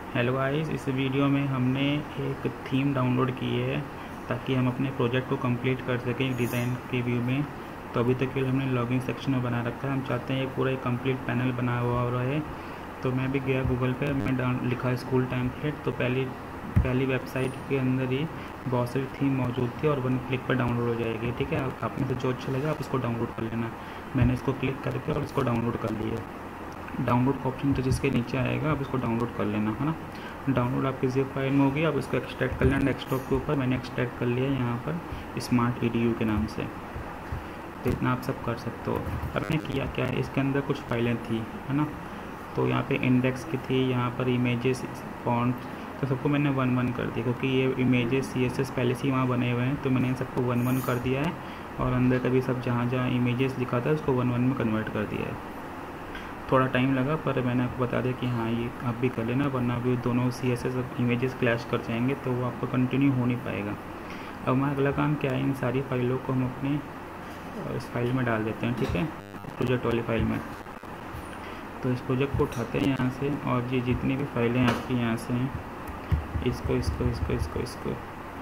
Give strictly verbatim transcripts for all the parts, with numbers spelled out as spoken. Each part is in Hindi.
हेलो गाइस, इस वीडियो में हमने एक थीम डाउनलोड की है ताकि हम अपने प्रोजेक्ट को कंप्लीट कर सकें डिज़ाइन के व्यू में। तो अभी तक के लिए हमने लॉगिन सेक्शन में बना रखा है। हम चाहते हैं ये पूरा एक कंप्लीट पैनल बना हुआ हो रहा है। तो मैं भी गया गूगल पे, मैं डाउन लिखा स्कूल टेम्पलेट। तो पहली पहली वेबसाइट के अंदर ही बहुत सारी थीम मौजूद थी और वन क्लिक पर डाउनलोड हो जाएगी। ठीक है, आप में से जो अच्छा लगा आप इसको डाउनलोड कर लेना। मैंने इसको क्लिक करके और इसको डाउनलोड कर लिया। डाउनलोड का ऑप्शन तो जिसके नीचे आएगा आप इसको डाउनलोड कर लेना, है ना। डाउनलोड आपकी ज़िप फाइल में होगी, आप इसको एक्सट्रैक्ट कर लेना डेस्कटॉप के ऊपर। मैंने एक्सट्रैक्ट कर लिया यहाँ पर स्मार्ट ईडीयू के नाम से। तो इतना आप सब कर सकते हो। आपने किया क्या है, इसके अंदर कुछ फाइलें थी, है ना। तो यहाँ पे इंडेक्स की थी, यहाँ पर इमेजेस, फॉन्ट, तो सबको मैंने वन वन कर दिया क्योंकि ये इमेजेस सी एस एस पहले से ही वहाँ बने हुए हैं। तो मैंने इन सबको वन वन कर दिया है और अंदर का भी सब जहाँ जहाँ इमेजेस लिखा था उसको वन वन में कन्वर्ट कर दिया है। थोड़ा टाइम लगा पर मैंने आपको बता दिया कि हाँ ये आप भी कर लेना, वरना भी दोनों C S S images clash कर जाएंगे तो वो आपको कंटिन्यू हो नहीं पाएगा। अब हमारा अगला काम क्या है, इन सारी फाइलों को हम अपने इस फाइल में डाल देते हैं। ठीक है, प्रोजेक्ट वाली फाइल में। तो इस प्रोजेक्ट को उठाते हैं यहाँ से और ये जितनी भी फाइलें आपकी यहाँ से हैं इसको इसको इसको इसको इसको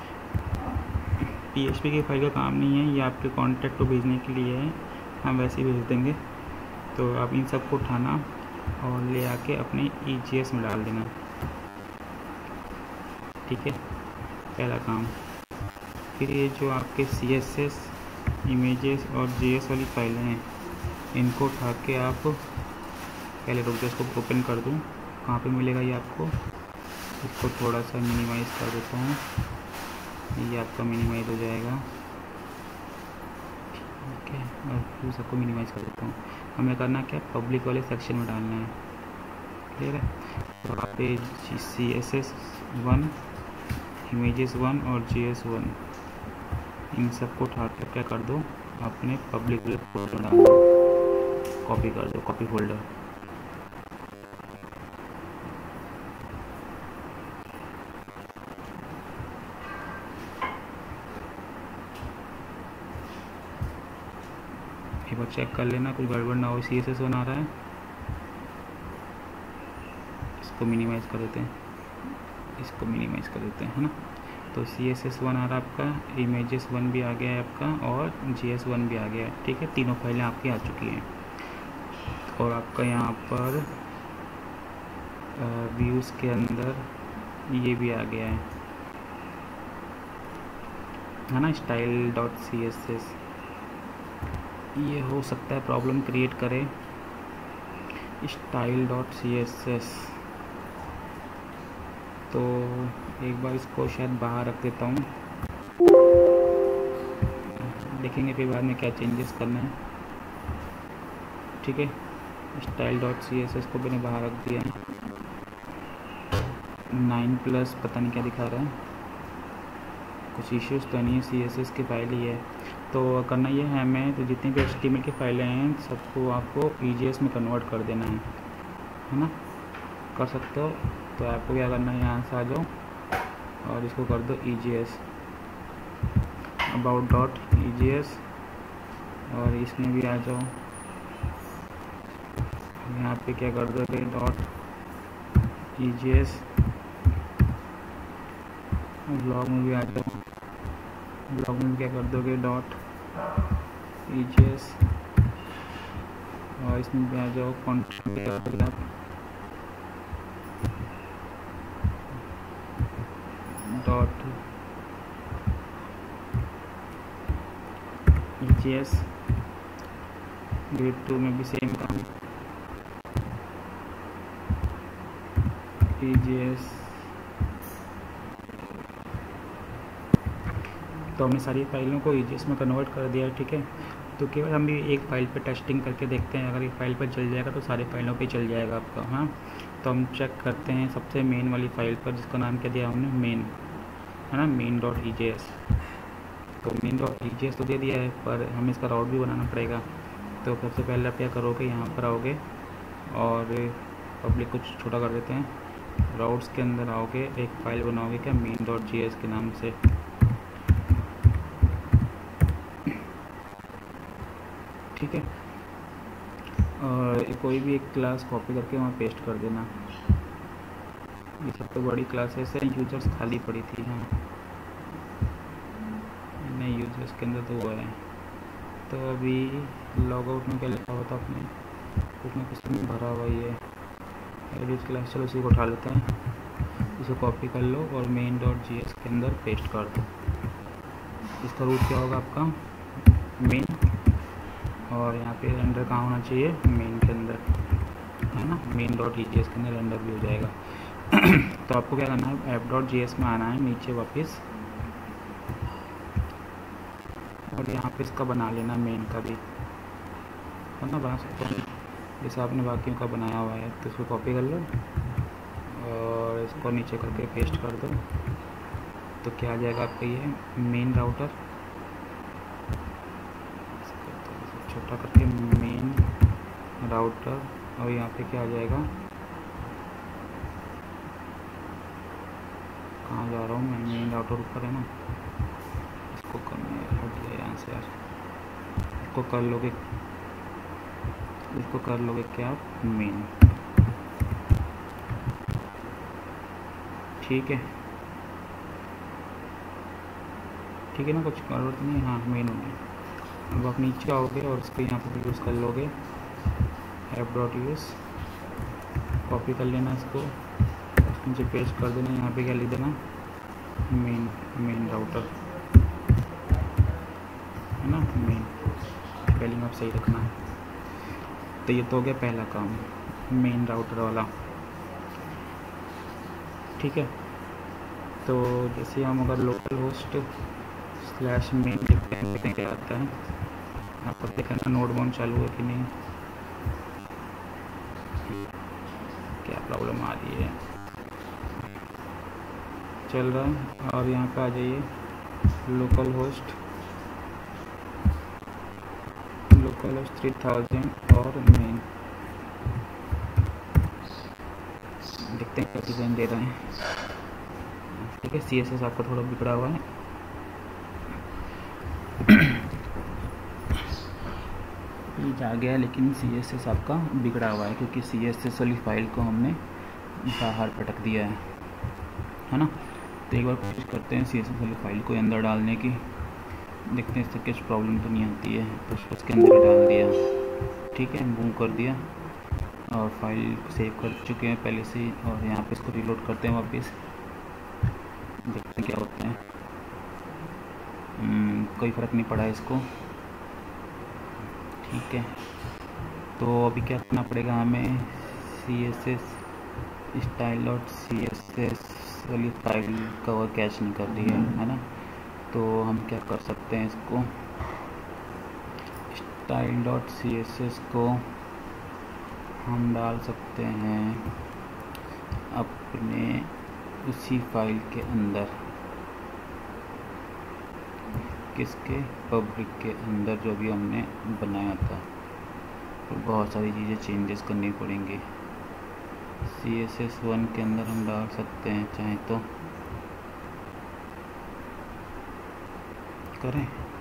पी एच पी की फाइल का काम नहीं है, ये आपके कॉन्टैक्ट को भेजने के लिए है, हम वैसे ही भेज देंगे। तो आप इन सब को उठाना और ले आके अपने ई जी एस में डाल देना। ठीक है, पहला काम। फिर ये जो आपके सी एस एस इमेजेस और जी एस वाली फाइलें हैं इनको उठा के आप पहले रुक जाओ, इसको ओपन कर दूँ। कहाँ पे मिलेगा ये आपको, इसको थोड़ा सा मिनिमाइज़ कर देता हूँ, ये आपका मिनिमाइज़ हो जाएगा। ठीक है, और फिर सबको मिनिमाइज़ कर देता हूँ। हमें करना क्या, पब्लिक वाले सेक्शन में डालना है। क्लियर है। तो आप पे C S S one, images one और जी एस वन, इन सबको उठा कर क्या कर दो, अपने पब्लिक वाले फोल्डर डाल दो, कॉपी कर दो, कॉपी फोल्डर। एक बार चेक कर लेना कुछ गड़बड़ ना हो। सी एस एस वन आ रहा है, इसको मिनिमाइज़ कर देते हैं, इसको मिनिमाइज़ कर देते हैं, है ना। तो सी एस एस वन आ रहा है आपका, इमेजेस वन भी आ गया है आपका और जी एस वन भी आ गया है। ठीक है, तीनों फाइलें आपकी आ चुकी हैं। और आपका यहाँ पर व्यूज़ के अंदर ये भी आ गया है, है ना, style dot C S S. ये हो सकता है प्रॉब्लम क्रिएट करे, style dot C S S. तो एक बार इसको शायद बाहर रख देता हूँ, देखेंगे फिर बाद में क्या चेंजेस करना है। ठीक है, style dot C S S को मैंने बाहर रख दिया है। नाइन प्लस पता नहीं क्या दिखा रहा है, कुछ इश्यूज़ तो नहीं है, सी एस एस की फाइल ही है। तो करना ये है हमें, तो जितनी भी एच टी एम एल की फाइलें हैं सबको आपको ई जी एस में कन्वर्ट कर देना है, है ना। कर सकते हो। तो आपको क्या करना है, यहाँ से आ जाओ और इसको कर दो E G S, about dot E G S, और इसमें भी आ जाओ। यहाँ पे क्या कर दो, dot E G S, blog में भी आ जाओ, ब्लॉग में क्या कर दोगे, डॉट ई जी एस, और इसमें भी आ जाओ कॉन्टेंट आप dot E G S. Grade two में भी सेम काम, ई जी एस। तो हमने सारी फाइलों को ई जी एस में कन्वर्ट कर दिया है। ठीक है, तो केवल हम भी एक फ़ाइल पे टेस्टिंग करके देखते हैं, अगर एक फ़ाइल पर चल जाएगा तो सारे फाइलों पे चल जाएगा आपका। हाँ, तो हम चेक करते हैं सबसे मेन वाली फ़ाइल पर, जिसका नाम क्या दिया हमने, मेन, है ना, main dot E G S. तो main dot E G S तो दे दिया है, पर हमें इसका राउट भी बनाना पड़ेगा। तो सबसे पहले आप क्या करोगे, यहाँ पर आओगे और पब्लिक कुछ छोटा कर देते हैं, राउट्स के अंदर आओगे, एक फ़ाइल बनाओगे क्या, मेन डॉट जी एस के नाम से। ठीक है, और कोई भी एक क्लास कॉपी करके वहाँ पेस्ट कर देना। ये सब तो बड़ी क्लासेस है, यूजर्स खाली पड़ी थी। हाँ नहीं, यूजर्स के अंदर तो हुआ है। तो अभी लॉग आउट में क्या लिखा होता अपने, कुछ ना कुछ में भरा हुआ ये एडिट क्लास। चलो इसी को उठा लेते हैं, इसे कॉपी कर लो और मेन डॉट जी एस के अंदर पेस्ट कर दो। इसका रूट क्या होगा आपका, मेन, और यहाँ पे रेंडर कहाँ होना चाहिए, मेन के अंदर, है ना। मेन डॉट जी एस के अंदर रेंडर भी हो जाएगा। तो आपको क्या करना है, ऐप डॉट जी एस में आना है नीचे वापस, और यहाँ पे इसका बना लेना मेन का भी, है ना, बना सकते हैं जैसे आपने बाकियों का बनाया हुआ है। तो इसको कॉपी कर लो और इसको नीचे करके पेस्ट कर दो। तो क्या आ जाएगा आपका ये मेन राउटर, छोटा करके मेन राउटर, और यहाँ पे क्या आ जाएगा, कहाँ जा रहा हूँ मैं, मेन राउटर ऊपर है ना, इसको करना हट गया यहाँ से यार। इसको कर लोगे, इसको कर लोगे क्या आप, मेन, ठीक है, ठीक है ना, कुछ जरूरत नहीं। हाँ मेन हो गया। अब आप नीचे आओगे और इसको यहाँ पर यूज़ कर लोगे, ऐप डॉट यूज़, कॉपी कर लेना इसको, नीचे पेस्ट कर देना। यहाँ पे क्या लिख देना, मेन, मेन राउटर, है ना, मेन। स्पेलिंग आप सही रखना है। तो ये तो हो गया पहला काम, मेन राउटर वाला, ठीक है। तो जैसे हम अगर लोकल होस्ट स्लैश मेन लिखते हैं, देखते हैं क्या आता है। आपको देखना नोड वन चालू है कि नहीं, क्या प्रॉब्लम आ रही है, चल रहा है। और यहाँ पे आ जाइए, local host, local host three thousand और मेन, देखते हैं क्या डिज़ाइन दे रहे हैं, ठीक है। सी एस एस आपका थोड़ा बिगड़ा हुआ है, पेज आ गया, लेकिन सी एस एस आपका बिगड़ा हुआ है क्योंकि सी एस एस वाली फाइल को हमने बाहर पटक दिया है, है ना। तो एक बार कोशिश करते हैं सी एस एस वाली फाइल को अंदर डालने की, देखते हैं इससे कुछ प्रॉब्लम तो नहीं आती है। तो उसके अंदर ही डाल दिया, ठीक है, मूव कर दिया और फाइल सेव कर चुके हैं पहले से ही। और यहाँ पे इसको रीलोड करते हैं वापस, देखते हैं क्या होता है। कोई फ़र्क नहीं पड़ा इसको, ठीक है। तो अभी क्या करना पड़ेगा हमें, C S S style dot C S S वाली फाइल कवर कैच नहीं कर रही है, है ना। तो हम क्या कर सकते हैं, इसको style dot C S S को हम डाल सकते हैं अपने उसी फाइल के अंदर, किसके, पब्लिक के अंदर, जो भी हमने बनाया था। तो बहुत सारी चीज़ें चेंजेस करनी पड़ेंगी। सी एस एस वन के अंदर हम डाल सकते हैं, चाहे तो करें,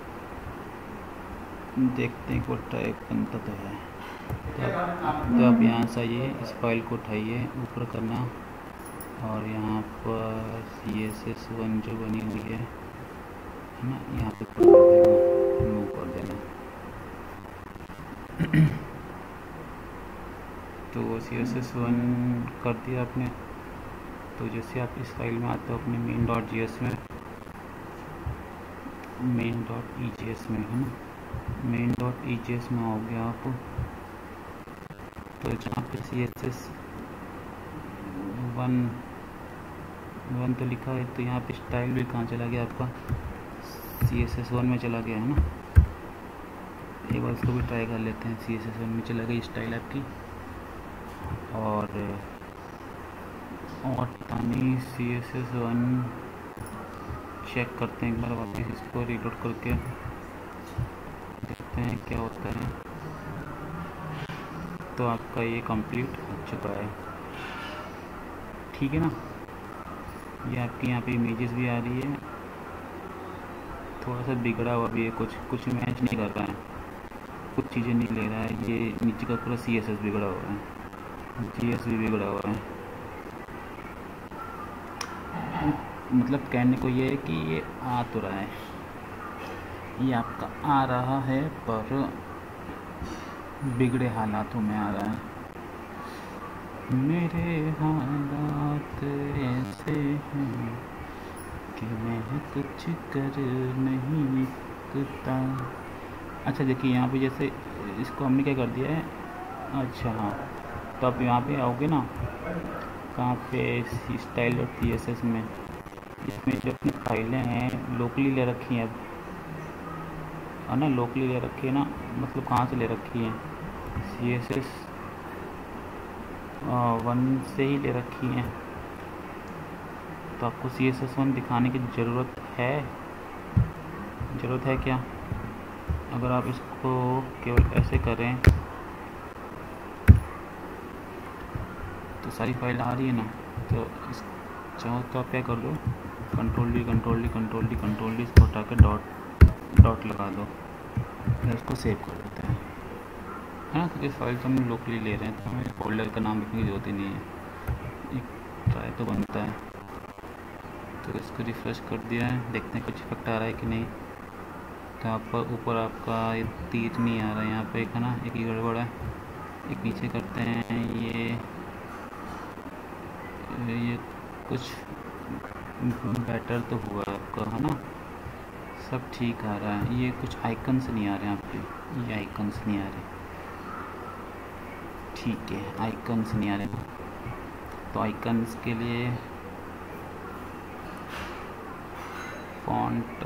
देखते हैं को टाइप बनता तो है। तो आप, तो आप यहाँ से आइए, इस फाइल को उठाइए, ऊपर करना, और यहाँ पर सी एस एस वन जो बनी हुई है ना, यहाँ पे कर देना, मूव कर देना। तो सी एस एस वन कर दिया आपने। तो जैसे आप इस फाइल में आते हो अपने मेन डॉट जी एस में, main dot E G S में, है ना, main dot E G S में आओगे आप। तो जहाँ पे C S S one one तो लिखा है, तो यहाँ पे स्टाइल भी कहाँ चला गया आपका, सी एस एस वन में चला गया, है ना। एक बार इसको भी ट्राई कर लेते हैं, सी एस एस वन में चला गई स्टाइल आपकी। और और पता नहीं C S S one check करते हैं एक बार वापस, इसको रीलोड करके देखते हैं क्या होता है। तो आपका ये कंप्लीट हो चुका है, ठीक है ना। ये आपकी यहाँ पे इमेजेस भी आ रही है, थोड़ा सा बिगड़ा हुआ भी है, कुछ कुछ मैच नहीं कर रहा है, कुछ चीज़ें नहीं ले रहा है। ये नीचे का पूरा सी एस एस बिगड़ा हुआ है, जी एस भी बिगड़ा हुआ है, मतलब कहने को ये है कि ये आ तो रहा है, ये आपका आ रहा है पर बिगड़े हालातों में आ रहा है। मेरे हालात ऐसे हैं कि मैं कुछ कर नहीं सकता। अच्छा देखिए यहाँ पे जैसे इसको हमने क्या कर दिया है, अच्छा हाँ, तो आप यहाँ पे आओगे ना, कहाँ पे style dot C S S में, इसमें जो अपनी फाइलें हैं लोकली ले रखी हैं, अब है ना, लोकली ले रखी है ना, मतलब कहाँ से ले रखी है, सी एस एस वन से ही ले रखी हैं। तो आपको सी एस एस वन दिखाने की ज़रूरत है, ज़रूरत है क्या? अगर आप इसको केवल ऐसे करें तो सारी फाइल आ रही है ना, तो इस चाहो तो आप क्या कर दो, control D control D control D control D इसको हटा के डॉट डॉट लगा दो, फिर उसको सेव कर देते हैं, है ना। क्योंकि फाइल तो हम लोकली ले रहे हैं तो हमें फोल्डर का नाम लिखने की जरूरत ही नहीं है, एक ट्राई तो बनता है। तो इसको रिफ्रेश कर दिया है, देखते हैं कुछ इफेक्ट आ रहा है कि नहीं। तो यहाँ पर ऊपर आपका ये तीर नहीं आ रहा है, यहाँ पे एक है ना, एक ही गड़बड़ है। एक नीचे करते हैं, ये ये कुछ बेटर तो हुआ है आपका, है ना, सब ठीक आ रहा है। ये कुछ आइकन्स नहीं आ रहे हैं आपके, ये आइकन्स नहीं आ रहे, ठीक है, आइकन्स नहीं आ रहे। तो आइकन्स के लिए फॉन्ट,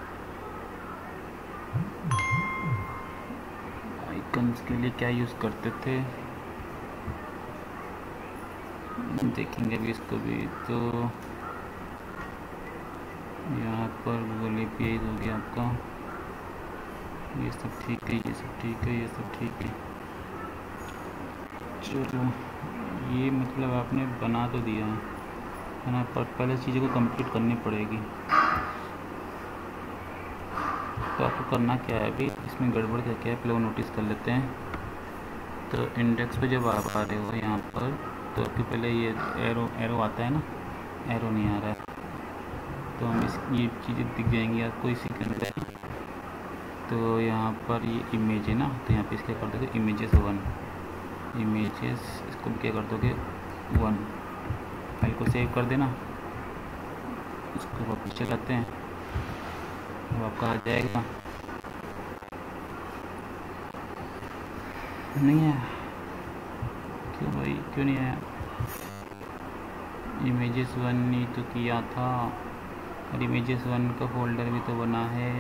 आइकन्स के लिए क्या यूज़ करते थे देखेंगे अभी इसको भी। तो यहाँ पर गूगल ए पी आई हो गया आपका, ये सब ठीक है, ये सब ठीक है, ये सब ठीक है। चलो ये मतलब आपने बना तो दिया है, है ना, पर पहले चीज़ों को कंप्लीट करनी पड़ेगी। तो आपको करना क्या है, अभी इसमें गड़बड़ क्या क्या है पहले वो नोटिस कर लेते हैं। तो इंडेक्स पे जब आप आ रहे हो यहाँ पर, तो आपके पहले ये एरो एरो आता है ना, एरो नहीं आ रहा है, तो हम इस ये चीज़ें दिख जाएंगी आपको इसी के अंदर। तो यहाँ पर ये इमेज है ना, तो यहाँ पे इसके कर दोगे इमेजेस वन, इमेजेस इसको भी क्या कर दोगे वन, फाइल को सेव कर देना, उसको वापस चलाते हैं, अब आपका आ जाएगा। नहीं है क्यों भाई, क्यों नहीं आया? इमेजेस वन नहीं तो किया था, और इमेजेस वन का फोल्डर भी तो बना है,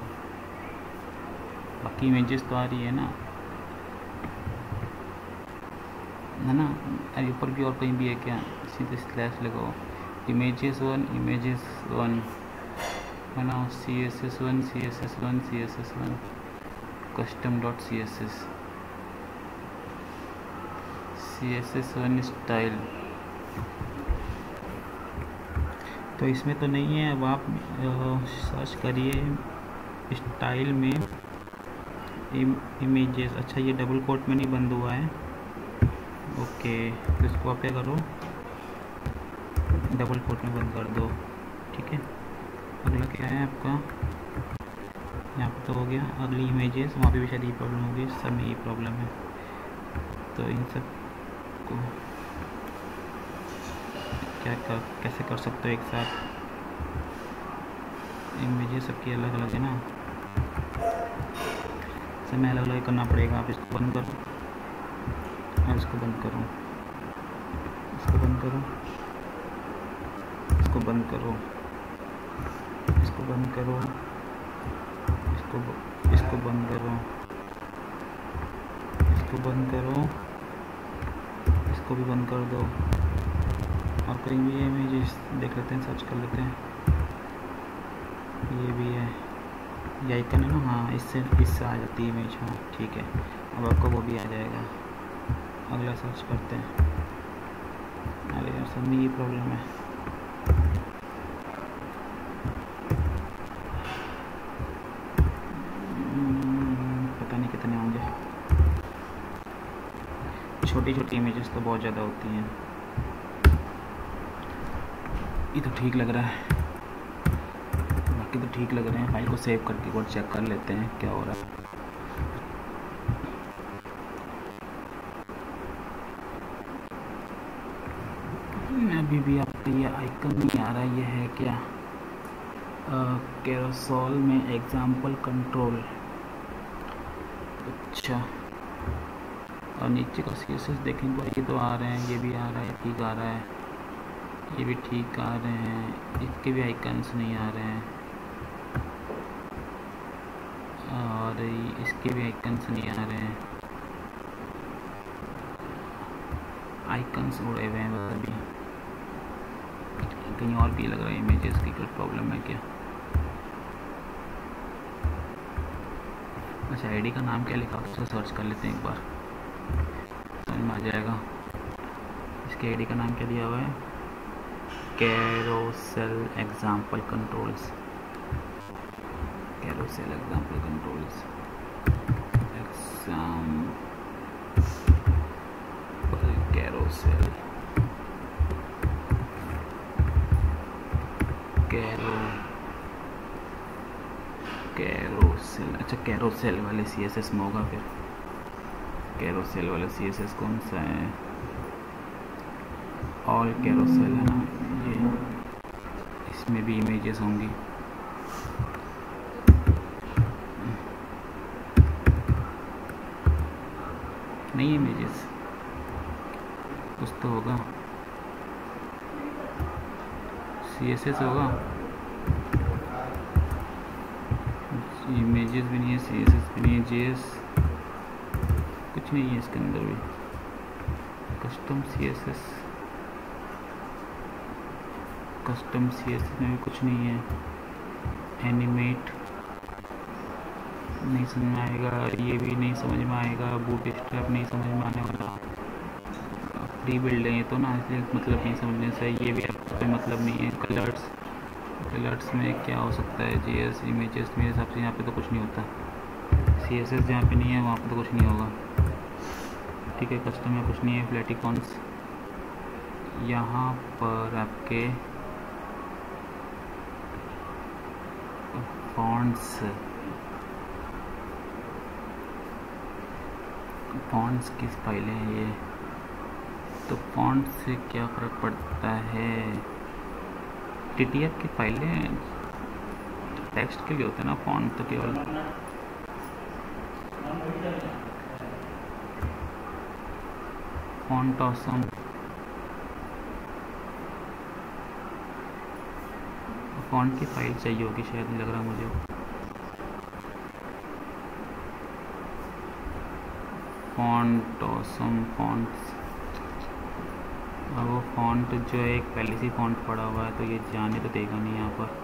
बाकी इमेजेस तो आ रही है ना, है ना। अरे ऊपर भी और कहीं भी है क्या, सीधे स्लैश लगाओ, इमेजेस वन इमेजेस वन, है ना, C S S one C S S one C S S one custom dot C S S C S S one style. तो इसमें तो नहीं है, अब आप सर्च करिए स्टाइल में इम, इमेजेस। अच्छा ये डबल कोट में नहीं बंद हुआ है, ओके, तो इसको आप क्या करो, डबल कोट में बंद कर दो, ठीक है। अगला क्या है आपका, यहाँ पर तो हो गया, अगली इमेजेस, वहाँ पे भी शायद ये प्रॉब्लम होगी, सब में ये प्रॉब्लम है। तो इन सब को क्या कर कैसे कर सकते हो एक साथ, इमेजेस सबकी अलग अलग है ना, समय अलग अलग करना पड़ेगा। आप इसको बंद करो और इसको बंद करो, इसको बंद करो, इसको बंद करो, इसको बंद करो, इसको इसको बंद करो, इसको बंद करो, इसको भी बंद कर दो। और कहीं भी ये इमेजेस देख लेते हैं, सर्च कर लेते हैं, ये भी है, ये आइकन है ना, हाँ इससे इससे आ जाती है इमेज, हाँ ठीक है, अब आपको वो भी आ जाएगा। अगला सर्च करते हैं, अरे यार सब में ये प्रॉब्लम है। पता नहीं कितने होंगे, छोटी छोटी इमेजेस तो बहुत ज़्यादा होती हैं। ये तो ठीक लग रहा है, बाकी तो ठीक लग रहे हैं। फाइल को सेव करके एक बार चेक कर लेते हैं क्या हो रहा है। अभी भी आपको ये आइकन नहीं आ रहा, ये है क्या? कैरोसेल में एग्जाम्पल कंट्रोल। अच्छा, और नीचे का सी एस एस देखेंगे, ये तो आ रहे हैं, ये भी आ रहा है, ठीक आ रहा है, ये भी ठीक आ रहे हैं, इसके भी आइकन्स नहीं आ रहे हैं, और इसके भी आइकन्स नहीं आ रहे हैं। आइकन्स उड़े हुए हैं बस अभी। कहीं और भी लग रहा है इमेजेस की कुछ प्रॉब्लम है क्या? अच्छा, आईडी का नाम क्या लिखा उससे सर्च कर लेते हैं एक बार, समझ में आ जाएगा। इसके आईडी का नाम क्या दिया हुआ है? Carousel example controls. Carousel example controls example carousel caro carousel. अच्छा, कैरोसेल वाले सी एस एस में होगा फिर। कैरोसेल वाला सी एस एस कौन सा है? ऑल कैरोसेल है ना ये, इसमें भी इमेजेस होंगी। नहीं इमेजेस, कुछ तो होगा, सी एस एस होगा, इमेजेस भी नहीं है, सी एस एस भी नहीं है, जे एस कुछ नहीं है इसके अंदर भी। Custom C S S, custom C S S में भी कुछ नहीं है। एनिमेट नहीं समझ में आएगा, ये भी नहीं समझ में आएगा, बूट स्ट्रैप नहीं समझ में आने वाला। प्री बिल्ड है तो ना, इसलिए मतलब नहीं समझने से। ये भी आपको मतलब नहीं है। कलर्स, कलर्स में क्या हो सकता है? जी एस इमेजेस, मेरे हिसाब से यहाँ पे तो कुछ नहीं होता। सी एस एस जहाँ पे नहीं है वहाँ पे तो कुछ नहीं होगा। ठीक है, कस्टम में कुछ नहीं है। फ्लैटिकॉन्स यहाँ पर आपके फॉन्ट्स, फॉन्ट्स किस फाइलें हैं ये? तो फॉन्ट से क्या फ़र्क पड़ता है? टी टी एफ की फाइलें टेक्स्ट के लिए होते हैं ना, फॉन्ट तो केवल फॉन्ट ऑसम, फॉन्ट की फाइल चाहिए होगी शायद, लग रहा मुझे। फॉन्ट ऑसम फॉन्ट्स, और वो फॉन्ट जो है एक पहले से फॉन्ट पड़ा हुआ है, तो ये जाने तो देगा नहीं। यहाँ पर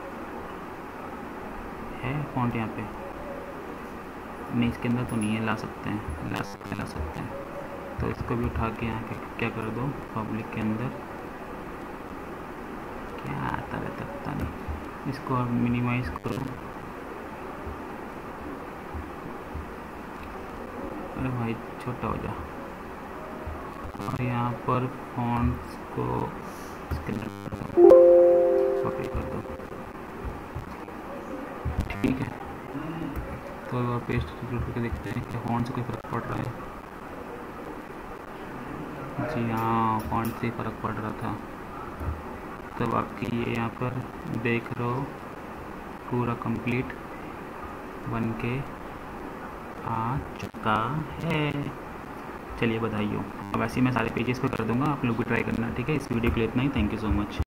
है फॉन्ट, यहाँ पे नहीं, इसके अंदर तो नहीं है। ला सकते हैं, ला सकते हैं, ला सकते हैं। तो इसको भी उठा के यहाँ के क्या कर दो, पब्लिक के अंदर क्या आता है पता नहीं। इसको आप मिनिमाइज करो। अरे भाई छोटा हो जा। और यहाँ पर फॉन्ट्स को इसके अंदर कॉपी कर दो, ठीक है। तो आप पेस्ट करके देखते हैं क्या फॉन्ट से कोई फ़र्क पड़ रहा है। जी हाँ, फॉन्ट से फ़र्क पड़ रहा था। तो बाकी ये यहाँ पर देख रहे हो पूरा कंप्लीट बन के आ चुका है। चलिए बधाई हो। अब ऐसे ही मैं सारे पेजेस पे कर दूंगा, आप लोग भी ट्राई करना, ठीक है। इस वीडियो के लिए इतना ही। Thank you so much.